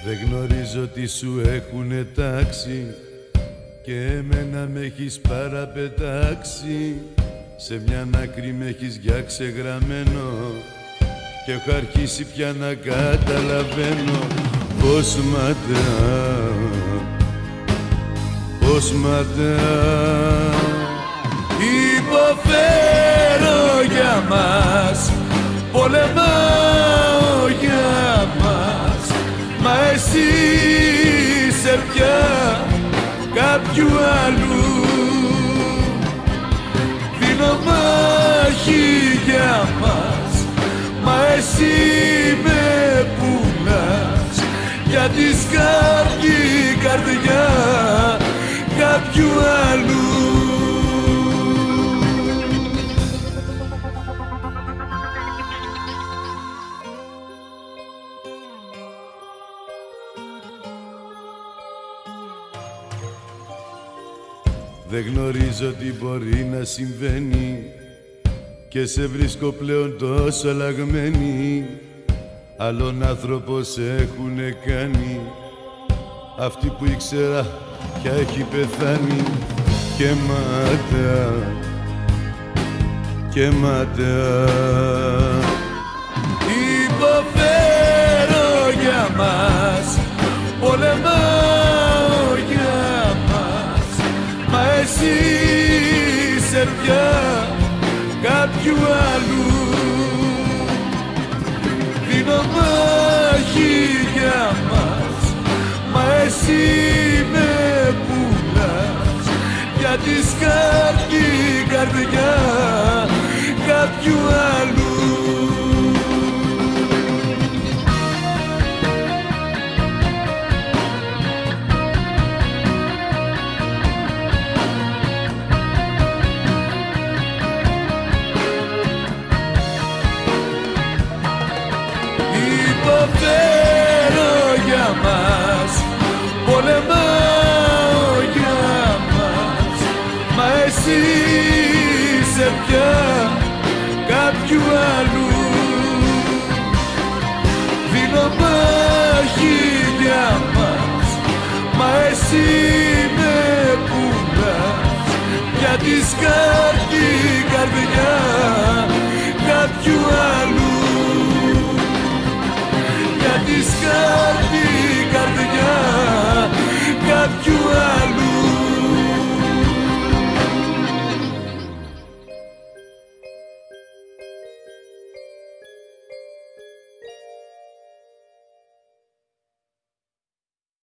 Δεν γνωρίζω τι σου έχουνε τάξει και εμένα με έχεις παραπετάξει. Σε μια άκρη με έχεις για ξεγραμμένο και έχω αρχίσει πια να καταλαβαίνω πως ματά υποφέρω για μας, πολεμάω για μας, μα εσύ είσαι πια κάποιου άλλου. Δίνω μάχη για μας, μα εσύ με πουλάς για τη σκαρδή καρδιά κάποιου άλλου. Δεν γνωρίζω τι μπορεί να συμβαίνει και σε βρίσκω πλέον τόσο αλλαγμένη. Άλλον άνθρωπο σε έχουνε κάνει αυτή που ήξερα πια έχει πεθάνει. Και ματά υποφέρω για μας, πολεμάω για μας, μα εσύ είσαι πια κάποιου άλλου. Δίνω μάχη για μας, μα εσύ με πουλάς για τη σκαρδή καρδιά κάποιου άλλου. Υποφέρω για μας, πολεμάω για μας, μα εσύ είσαι πια κάποιου άλλου. Δίνω μάχη για μας, μα εσύ με πουλάς για τη σκαρδή καρδιά κάποιου άλλου. Για τη σκαρδή καρδιά κάποιου άλλου.